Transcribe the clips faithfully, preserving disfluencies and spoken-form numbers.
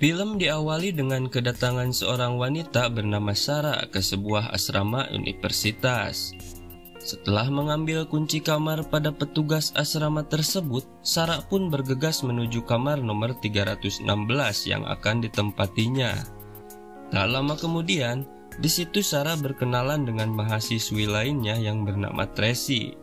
Film diawali dengan kedatangan seorang wanita bernama Sarah ke sebuah asrama universitas. Setelah mengambil kunci kamar pada petugas asrama tersebut, Sarah pun bergegas menuju kamar nomor tiga ratus enam belas yang akan ditempatinya. Tak lama kemudian, di situ Sarah berkenalan dengan mahasiswi lainnya yang bernama Tracy.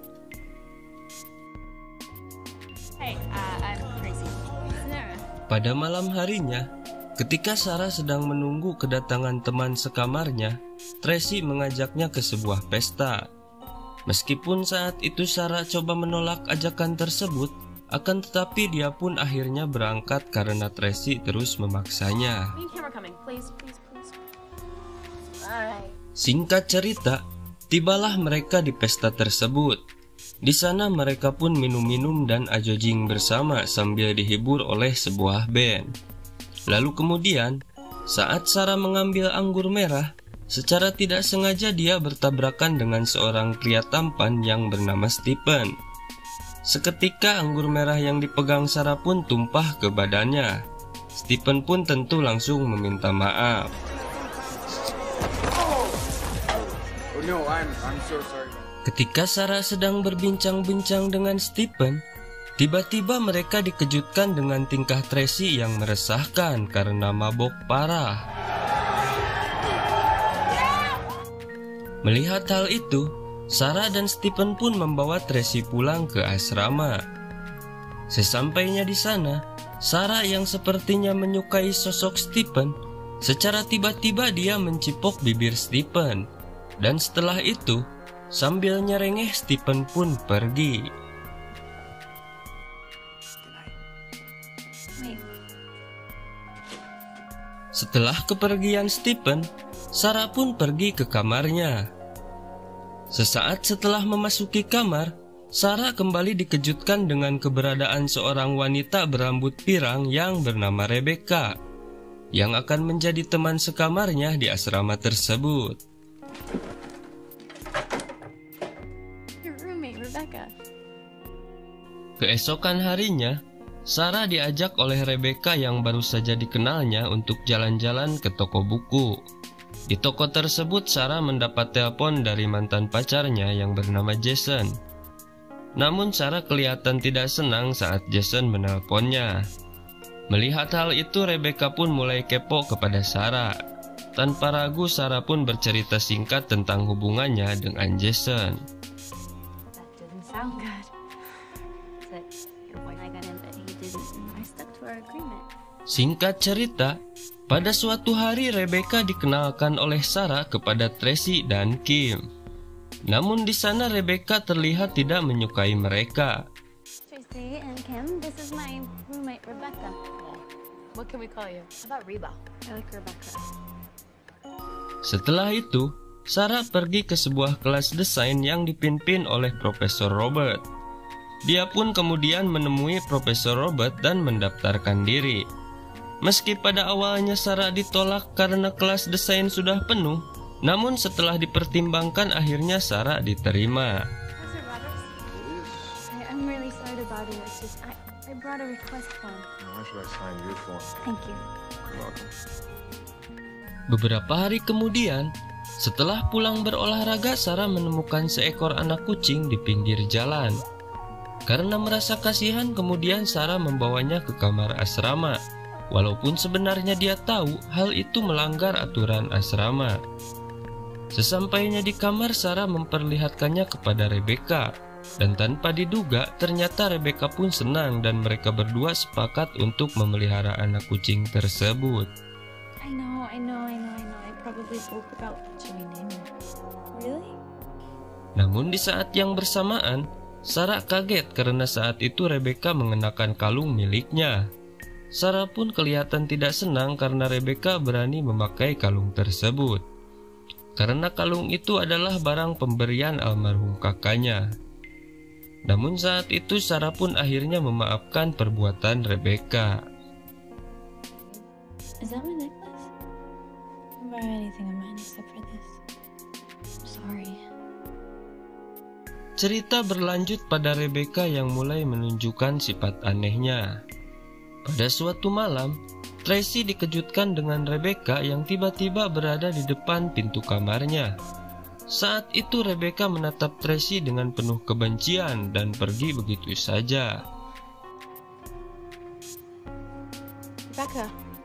Hey, uh, I'm Tracy. Sarah. Pada malam harinya, ketika Sarah sedang menunggu kedatangan teman sekamarnya, Tracy mengajaknya ke sebuah pesta. Meskipun saat itu Sarah coba menolak ajakan tersebut, akan tetapi dia pun akhirnya berangkat karena Tracy terus memaksanya. Main camera coming, please, please, please. Alright. Singkat cerita, tibalah mereka di pesta tersebut. Di sana mereka pun minum-minum dan ajojing bersama sambil dihibur oleh sebuah band. Lalu kemudian, saat Sarah mengambil anggur merah, secara tidak sengaja dia bertabrakan dengan seorang pria tampan yang bernama Stephen. Seketika anggur merah yang dipegang Sarah pun tumpah ke badannya. Stephen pun tentu langsung meminta maaf. Oh no, I'm I'm so sorry. Ketika Sarah sedang berbincang-bincang dengan Stephen, tiba-tiba mereka dikejutkan dengan tingkah Tracy yang meresahkan karena mabok parah. Melihat hal itu, Sarah dan Stephen pun membawa Tracy pulang ke asrama. Sesampainya di sana, Sarah yang sepertinya menyukai sosok Stephen, secara tiba-tiba dia mencipok bibir Stephen. Dan setelah itu, sambil nyerengeh Stephen pun pergi. Setelah kepergian Stephen, Sarah pun pergi ke kamarnya. Sesaat setelah memasuki kamar, Sarah kembali dikejutkan dengan keberadaan seorang wanita berambut pirang yang bernama Rebecca, yang akan menjadi teman sekamarnya di asrama tersebut. Your roommate, Rebecca. Keesokan harinya, Sarah diajak oleh Rebecca yang baru saja dikenalnya untuk jalan-jalan ke toko buku. Di toko tersebut, Sarah mendapat telepon dari mantan pacarnya yang bernama Jason. Namun Sarah kelihatan tidak senang saat Jason menelponnya. Melihat hal itu, Rebecca pun mulai kepo kepada Sarah. Tanpa ragu, Sarah pun bercerita singkat tentang hubungannya dengan Jason. That didn't sound good. That your boyfriend got in, but he didn't. I stuck to our agreement. Singkat cerita, pada suatu hari Rebecca dikenalkan oleh Sarah kepada Tracy dan Kim. Namun di sana Rebecca terlihat tidak menyukai mereka. Tracy and Kim, this is my roommate, Rebecca. What can we call you? How about Reba? I like Rebecca. Setelah itu, Sarah pergi ke sebuah kelas desain yang dipimpin oleh Profesor Robert. Dia pun kemudian menemui Profesor Robert dan mendaftarkan diri. Meski pada awalnya Sarah ditolak karena kelas desain sudah penuh, namun setelah dipertimbangkan akhirnya Sarah diterima. Professor Roberts, I, I'm really sorry to bother you. It's just I, I brought a request form. Why should I sign your form? Thank you. You're welcome. Beberapa hari kemudian, setelah pulang berolahraga, Sarah menemukan seekor anak kucing di pinggir jalan. Karena merasa kasihan, kemudian Sarah membawanya ke kamar asrama. Walaupun sebenarnya dia tahu hal itu melanggar aturan asrama. Sesampainya di kamar, Sarah memperlihatkannya kepada Rebecca. Dan tanpa diduga, ternyata Rebecca pun senang dan mereka berdua sepakat untuk memelihara anak kucing tersebut. I know, I know, I know, I know. I probably forgot what should we name her. Really? Namun di saat yang bersamaan, Sarah kaget karena saat itu Rebecca mengenakan kalung miliknya. Sarah pun kelihatan tidak senang karena Rebecca berani memakai kalung tersebut. Karena kalung itu adalah barang pemberian almarhum kakaknya. Namun saat itu Sarah pun akhirnya memaafkan perbuatan Rebecca. Is that my necklace? I don't wear anything of mine except for this. I'm sorry. Cerita berlanjut pada Rebecca yang mulai menunjukkan sifat anehnya. Pada suatu malam, Tracy dikejutkan dengan Rebecca yang tiba-tiba berada di depan pintu kamarnya. Saat itu Rebecca menatap Tracy dengan penuh kebencian dan pergi begitu saja. Rebecca.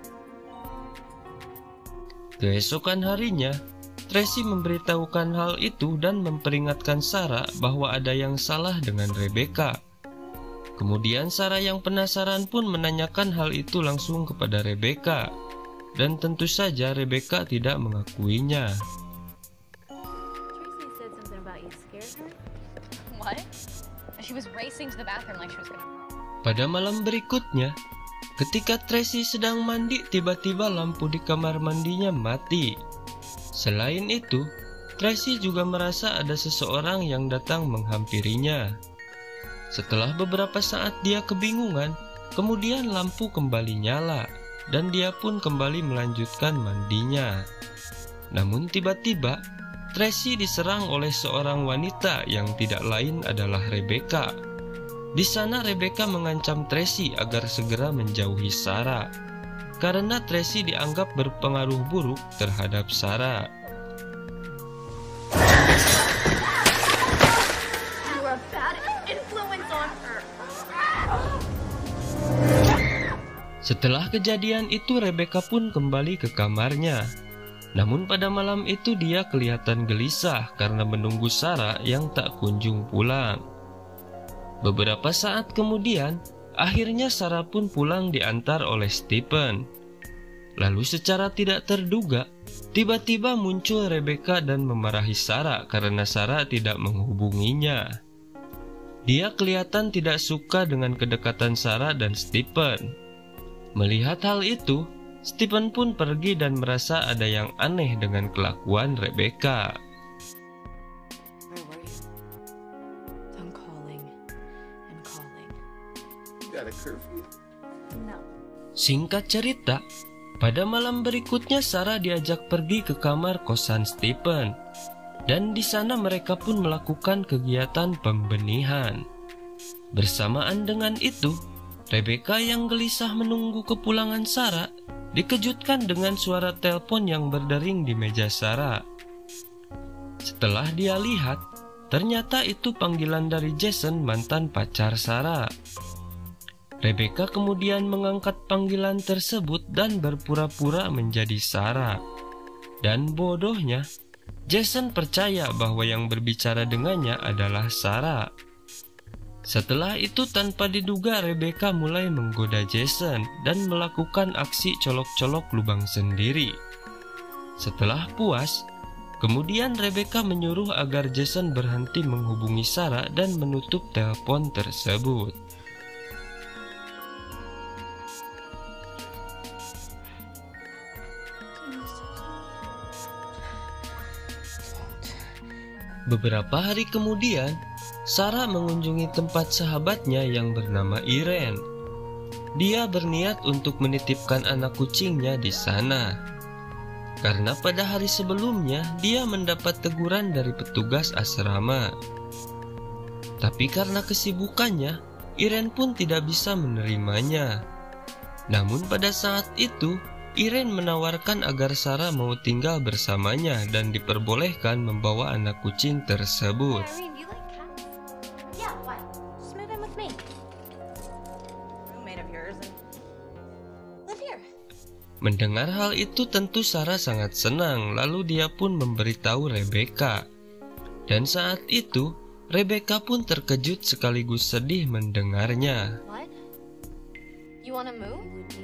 Keesokan harinya, Tracy memberitahukan hal itu dan memperingatkan Sarah bahwa ada yang salah dengan Rebecca. Kemudian Sarah yang penasaran pun menanyakan hal itu langsung kepada Rebecca, dan tentu saja Rebecca tidak mengakuinya. Tracy said something about you scared her. What? She was racing to the bathroom like she was gonna. Pada malam berikutnya, ketika Tracy sedang mandi, tiba-tiba lampu di kamar mandinya mati. Selain itu, Tracy juga merasa ada seseorang yang datang menghampirinya. Setelah beberapa saat dia kebingungan, kemudian lampu kembali nyala, dan dia pun kembali melanjutkan mandinya. Namun tiba-tiba, Tracy diserang oleh seorang wanita yang tidak lain adalah Rebecca. Di sana Rebecca mengancam Tracy agar segera menjauhi Sarah, karena Tracy dianggap berpengaruh buruk terhadap Sarah. You were a bad influence on her. Setelah kejadian itu Rebecca pun kembali ke kamarnya. Namun pada malam itu dia kelihatan gelisah karena menunggu Sarah yang tak kunjung pulang. Beberapa saat kemudian, akhirnya Sarah pun pulang diantar oleh Stephen. Lalu secara tidak terduga, tiba-tiba muncul Rebecca dan memarahi Sarah karena Sarah tidak menghubunginya. Dia kelihatan tidak suka dengan kedekatan Sarah dan Stephen. Melihat hal itu, Stephen pun pergi dan merasa ada yang aneh dengan kelakuan Rebecca. Where were you? I'm calling and calling. You got a curfew? No. Singkat cerita, pada malam berikutnya Sarah diajak pergi ke kamar kosan Stephen, dan di sana mereka pun melakukan kegiatan pembenihan. Bersamaan dengan itu, Rebecca yang gelisah menunggu kepulangan Sarah dikejutkan dengan suara telepon yang berdering di meja Sarah. Setelah dia lihat, ternyata itu panggilan dari Jason, mantan pacar Sarah. Rebecca kemudian mengangkat panggilan tersebut dan berpura-pura menjadi Sarah. Dan bodohnya, Jason percaya bahwa yang berbicara dengannya adalah Sarah. Setelah itu tanpa diduga Rebecca mulai menggoda Jason dan melakukan aksi colok-colok lubang sendiri. Setelah puas, kemudian Rebecca menyuruh agar Jason berhenti menghubungi Sarah dan menutup telepon tersebut. Beberapa hari kemudian, Sarah mengunjungi tempat sahabatnya yang bernama Irene. Dia berniat untuk menitipkan anak kucingnya di sana. Karena pada hari sebelumnya dia mendapat teguran dari petugas asrama. Tapi karena kesibukannya, Irene pun tidak bisa menerimanya. Namun pada saat itu, Irene menawarkan agar Sarah mau tinggal bersamanya dan diperbolehkan membawa anak kucing tersebut. Irene, do you like cats? Yeah, why? Just move in with me. Roommate of yours and Live here. Mendengar hal itu tentu Sarah sangat senang, lalu dia pun memberitahu Rebecca. Dan saat itu, Rebecca pun terkejut sekaligus sedih mendengarnya. What? You wanna move?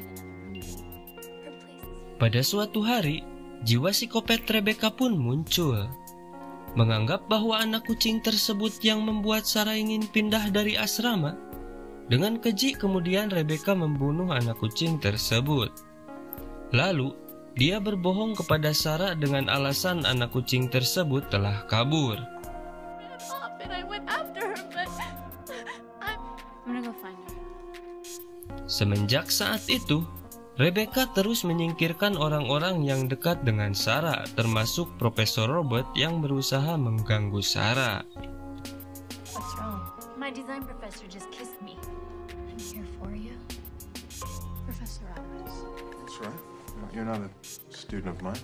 Pada suatu hari, jiwa psikopat Rebecca pun muncul. Menganggap bahwa anak kucing tersebut yang membuat Sarah ingin pindah dari asrama. Dengan keji kemudian Rebecca membunuh anak kucing tersebut. Lalu, dia berbohong kepada Sarah dengan alasan anak kucing tersebut telah kabur. Up and I went after her, but I'm I'm gonna go find her. Semenjak saat itu, Rebecca terus menyingkirkan orang-orang yang dekat dengan Sarah, termasuk Profesor Robert yang berusaha mengganggu Sarah. What's wrong? My design professor just kissed me. I'm here for you. right. You're not a student of mine.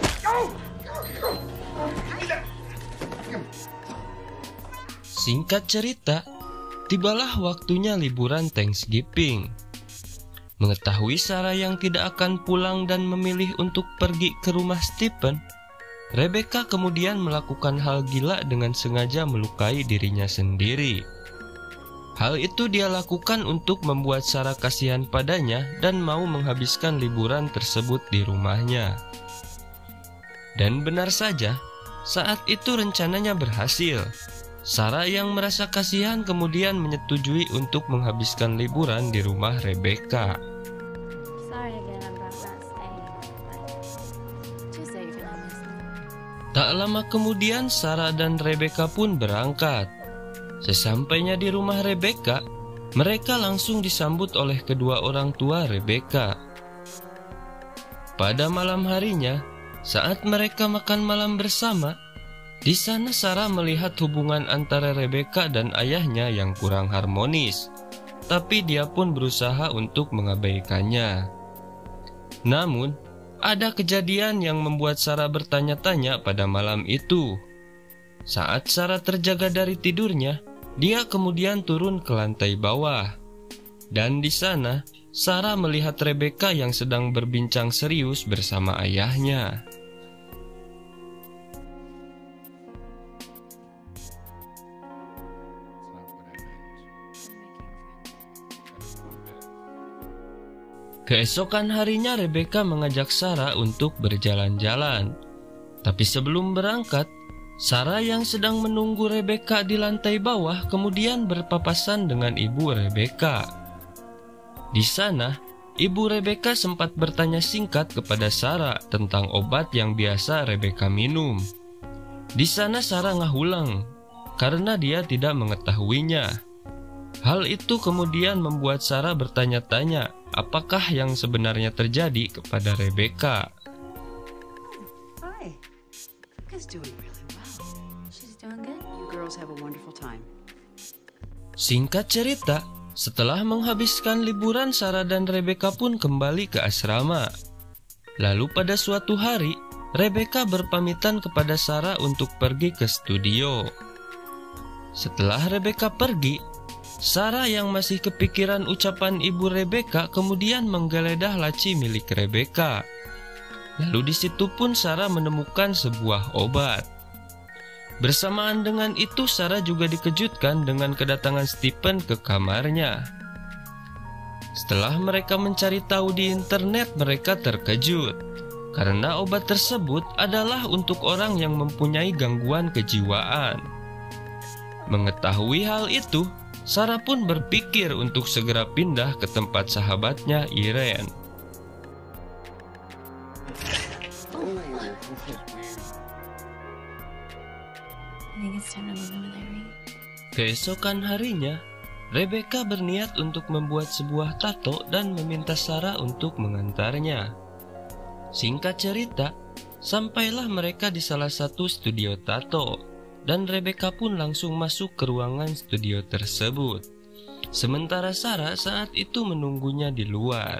Singkat cerita, tibalah waktunya liburan Thanksgiving. Mengetahui Sarah yang tidak akan pulang dan memilih untuk pergi ke rumah Stephen, Rebecca kemudian melakukan hal gila dengan sengaja melukai dirinya sendiri. Hal itu dia lakukan untuk membuat Sarah kasihan padanya dan mau menghabiskan liburan tersebut di rumahnya. Dan benar saja, saat itu rencananya berhasil. Sarah yang merasa kasihan kemudian menyetujui untuk menghabiskan liburan di rumah Rebecca. Sorry again, I'm not staying. Just say if you're not listening. Tak lama kemudian Sarah dan Rebecca pun berangkat. Sesampainya di rumah Rebecca, mereka langsung disambut oleh kedua orang tua Rebecca. Pada malam harinya, saat mereka makan malam bersama, di sana Sarah melihat hubungan antara Rebecca dan ayahnya yang kurang harmonis, tapi dia pun berusaha untuk mengabaikannya. Namun, ada kejadian yang membuat Sarah bertanya-tanya pada malam itu. Saat Sarah terjaga dari tidurnya, dia kemudian turun ke lantai bawah. Dan di sana, Sarah melihat Rebecca yang sedang berbincang serius bersama ayahnya. Keesokan harinya Rebecca mengajak Sarah untuk berjalan-jalan. Tapi sebelum berangkat, Sarah yang sedang menunggu Rebecca di lantai bawah kemudian berpapasan dengan ibu Rebecca. Di sana, ibu Rebecca sempat bertanya singkat kepada Sarah tentang obat yang biasa Rebecca minum. Di sana Sarah ngahulang karena dia tidak mengetahuinya. Hal itu kemudian membuat Sarah bertanya-tanya apakah yang sebenarnya terjadi kepada Rebecca. Hi. Rebecca's doing really well. She's doing good. You girls have a wonderful time. Singkat cerita, setelah menghabiskan liburan, Sarah dan Rebecca pun kembali ke asrama. Lalu pada suatu hari, Rebecca berpamitan kepada Sarah untuk pergi ke studio. Setelah Rebecca pergi, Sarah yang masih kepikiran ucapan ibu Rebecca kemudian menggeledah laci milik Rebecca. Lalu di situ pun Sarah menemukan sebuah obat. Bersamaan dengan itu Sarah juga dikejutkan dengan kedatangan Stephen ke kamarnya. Setelah mereka mencari tahu di internet, mereka terkejut karena obat tersebut adalah untuk orang yang mempunyai gangguan kejiwaan. Mengetahui hal itu, Sarah pun berpikir untuk segera pindah ke tempat sahabatnya, Irene. I think it's time to move in with Irene. Keesokan harinya, Rebecca berniat untuk membuat sebuah tato dan meminta Sarah untuk mengantarnya. Singkat cerita, sampailah mereka di salah satu studio tato. Dan Rebecca pun langsung masuk ke ruangan studio tersebut. Sementara Sarah saat itu menunggunya di luar.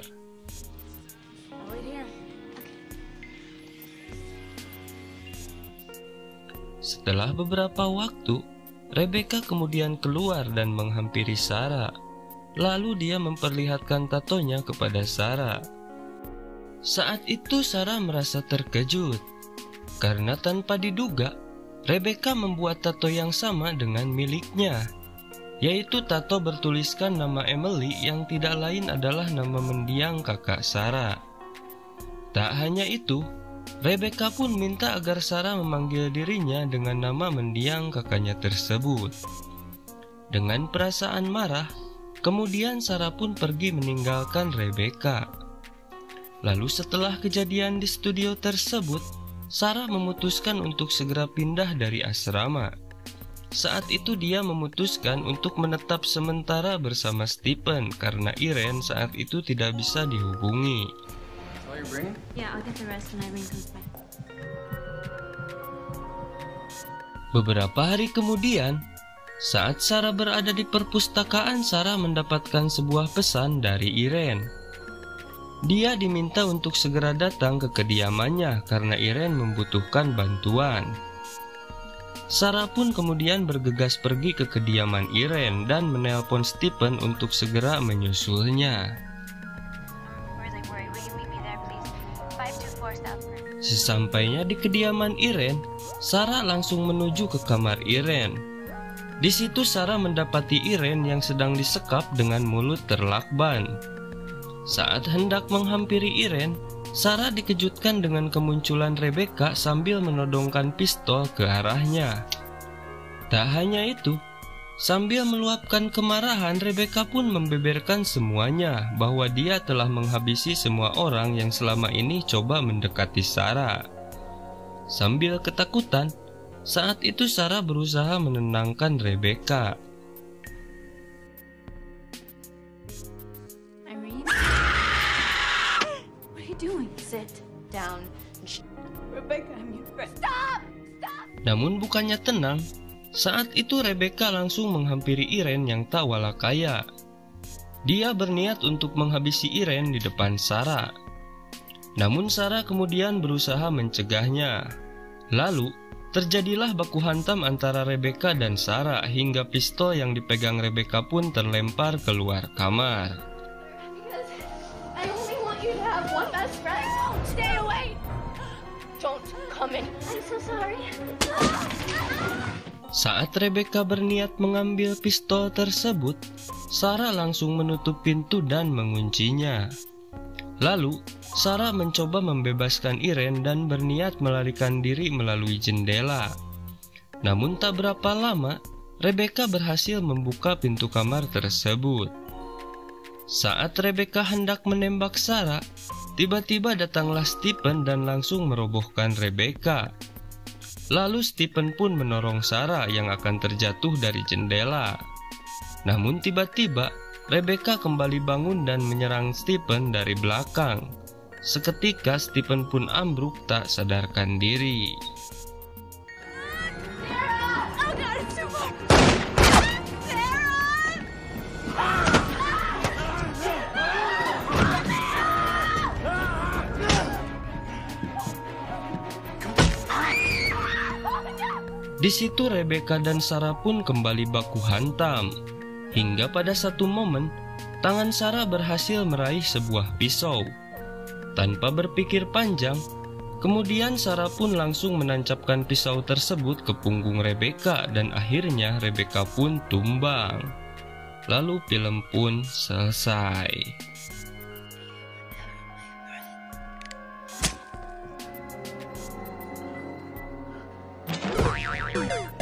Setelah beberapa waktu, Rebecca kemudian keluar dan menghampiri Sarah. Lalu dia memperlihatkan tatonya kepada Sarah. Saat itu Sarah merasa terkejut karena tanpa diduga Rebecca membuat tato yang sama dengan miliknya, yaitu tato bertuliskan nama Emily yang tidak lain adalah nama mendiang kakak Sarah. Tak hanya itu, Rebecca pun minta agar Sarah memanggil dirinya dengan nama mendiang kakaknya tersebut. Dengan perasaan marah, kemudian Sarah pun pergi meninggalkan Rebecca. Lalu setelah kejadian di studio tersebut, Sarah memutuskan untuk segera pindah dari asrama. Saat itu dia memutuskan untuk menetap sementara bersama Stephen karena Irene saat itu tidak bisa dihubungi. All you bringing? Yeah, I'll get the rest when Irene comes back. Beberapa hari kemudian, saat Sarah berada di perpustakaan, Sarah mendapatkan sebuah pesan dari Irene. Dia diminta untuk segera datang ke kediamannya karena Irene membutuhkan bantuan. Sarah pun kemudian bergegas pergi ke kediaman Irene dan menelpon Stephen untuk segera menyusulnya. Sesampainya di kediaman Irene, Sarah langsung menuju ke kamar Irene. Di situ Sarah mendapati Irene yang sedang disekap dengan mulut terlakban. Saat hendak menghampiri Irene, Sarah dikejutkan dengan kemunculan Rebecca sambil menodongkan pistol ke arahnya. Tak hanya itu, sambil meluapkan kemarahan, Rebecca pun membeberkan semuanya bahwa dia telah menghabisi semua orang yang selama ini coba mendekati Sarah. Sambil ketakutan, saat itu Sarah berusaha menenangkan Rebecca. Doing? Sit down. Rebecca, I'm your friend. Stop! Stop! Namun bukannya tenang, saat itu Rebecca langsung menghampiri Irene yang tak wala kaya. Dia berniat untuk menghabisi Irene di depan Sarah. Namun Sarah kemudian berusaha mencegahnya. Lalu, terjadilah baku hantam antara Rebecca dan Sarah hingga pistol yang dipegang Rebecca pun terlempar keluar kamar. One best friend. Stay away. Don't come in. I'm so sorry. Saat Rebecca berniat mengambil pistol tersebut, Sarah langsung menutup pintu dan menguncinya. Lalu, Sarah mencoba membebaskan Irene dan berniat melarikan diri melalui jendela. Namun tak berapa lama, Rebecca berhasil membuka pintu kamar tersebut. Saat Rebecca hendak menembak Sarah, tiba-tiba datanglah Stephen dan langsung merobohkan Rebecca. Lalu Stephen pun menorong Sarah yang akan terjatuh dari jendela. Namun tiba-tiba Rebecca kembali bangun dan menyerang Stephen dari belakang. Seketika Stephen pun ambruk tak sadarkan diri. Di situ Rebecca dan Sarah pun kembali baku hantam. Hingga pada satu momen, tangan Sarah berhasil meraih sebuah pisau. Tanpa berpikir panjang, kemudian Sarah pun langsung menancapkan pisau tersebut ke punggung Rebecca dan akhirnya Rebecca pun tumbang. Lalu film pun selesai. Thank you.